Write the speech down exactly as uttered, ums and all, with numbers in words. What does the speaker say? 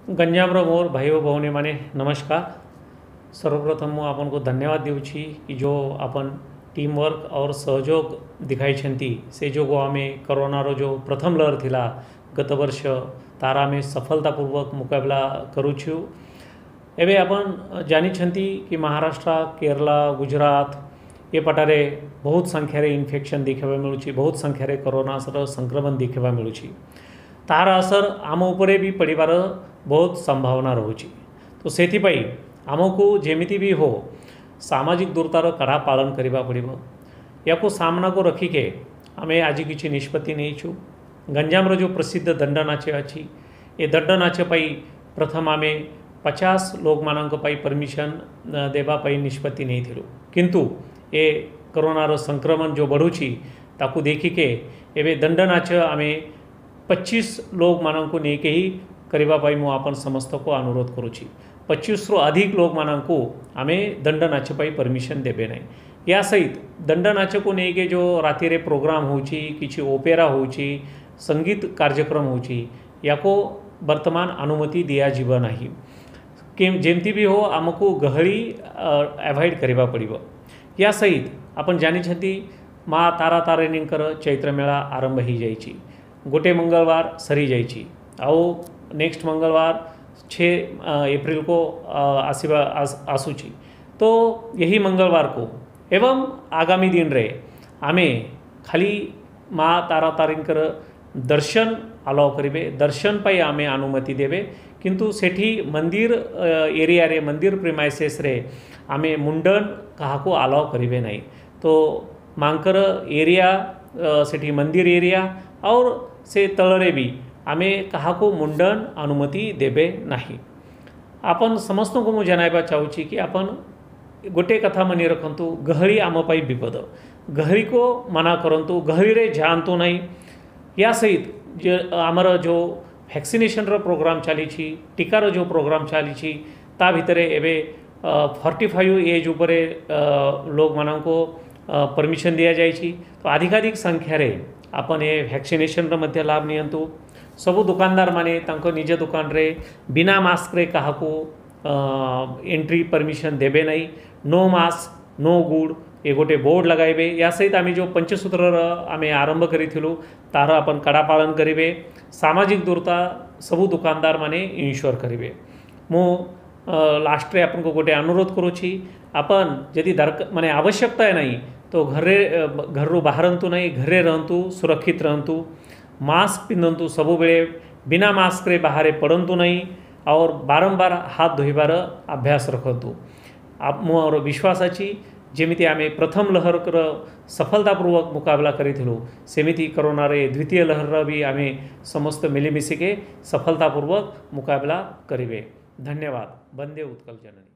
गंजामर मोर भाई और भौणी माने नमस्कार। सर्वप्रथम मु आपन को धन्यवाद देउछि कि जो अपन टीम वर्क और सहयोग दिखाई छंती से जो आमे कोरोना रो जो प्रथम लहर थिला गत वर्ष तारा में सफलतापूर्वक मुकाबला करूछु। एबे अपन जानी छंती कि महाराष्ट्र केरला गुजरात ये पटारे बहुत संख्यार इन्फेक्शन देखा मिलूँ, बहुत संख्यार कोरोना संक्रमण देखा मिलूँ। तार असर आम उपरे भी पड़ार बहुत संभावना रोचे। तो से आमको जेमिति भी हो सामाजिक दूरतार कड़ा पालन करने पड़ो। या को सामना को रखिके आमे आज किसी निष्पत्ति नहीं छू। गंजाम जो प्रसिद्ध दंड नाच अच्छी ये दंड नाच पाई प्रथम आमे पचास लोक मानक परमिशन देवाई निष्पत्ति नहीं थिलु, किंतु ये कोरोनार संक्रमण जो बढ़ुची ताकू देखिके एवं दंड नाच आमे पच्चीस लोक मानक नहीं के ही करने मु आपन समस्त को अनुरोध करुँची। पच्चीस रु अधिक लोक मानक आमे दंड नाच पाई परमिशन देबे नहीं। या सहित दंड नाच को नहीं के जो राति रे प्रोग्राम होची किसी ओपेरा होची संगीत कार्यक्रम होची या को वर्तमान अनुमति दिया जीव नहीं कि जेमती भी हो आमको गहली एवॉइड करने पड़ो। या सहित अपन जानी छंती माँ तारा तारिणींकर चैत्र मेला आरंभ हो जाइए। गोटे मंगलवार सरी जाइए आओ नेक्स्ट मंगलवार छः एप्रिल को आसवा आसूची। तो यही मंगलवार को एवं आगामी दिन रे आमे खाली माँ तारा तारिणींकर दर्शन अलाउ करेंगे, दर्शन पाई आमे अनुमति देवे, किंतु सेठी मंदिर एरिया रे मंदिर प्रेमाइसेस रे आमे मुंडन कहा को अलाउ करेंगे नहीं। तो मांकर एरिया सेठी मंदिर एरिया और से तलरे भी आमे कहा को मुंडन अनुमति देबे नहीं। आपन समस्त को मुझे जनाइबा चाहूँगी कि आपन गोटे कथा मनी रखंतु गहरी आम पाई विपद, गहरी को मना करंतु, गहरी रे जानतु नहीं। या सहित जो आमर जो वैक्सीनेशन रो प्रोग्राम चली टीकार जो प्रोग्राम चली ता भितर एवं फोर्टी फाइव एज उपरे लोक मान को परमिशन दिया जाइए। तो अधिकाधिक संख्यार आपन ये वैक्सीनेशन मध्य लाभ नियंतु। सबु दुकानदार माने तांको निज दुकान रे बिना मास्क रे कहा को एंट्री परमिशन देबे नहीं। नो मास्क नो गुड़ ये गोटे बोर्ड लगाइबे। या सहित आम जो पंचसूत्र आम आरंभ करूँ तार अपन कड़ा पालन करेंगे। सामाजिक दूरता सबु दुकानदार माने इन्श्योर करेंगे। मु लास्ट रे अपन को गोटे अनुरोध करुँची अपन यदि दरकार माने आवश्यकता है नहीं तो घरे घर रू बाहरंतु नहीं, घरे रहंतु, सुरक्षित रहंतु, मास्क पिंधंतु, सबु बेले बिना मास्क रे बाहर पड़ंतु नहीं और बारंबार हाथ धोइबार अभ्यास रखंतु। आप मोर विश्वास अछि जेमिति आमे प्रथम लहर कर सफलतापूर्वक मुकाबला करिथिलु सेमिति कोरोना रे द्वितीय लहर भी आमे समस्त मिलिमिशिके सफलतापूर्वक मुकाबला करिबे। धन्यवाद। वंदे उत्कल जननी।